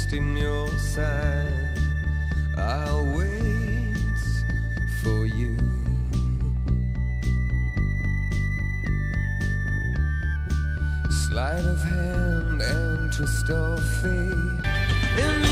lost in your side. I'll wait for you. Sleight of hand and twist of fate.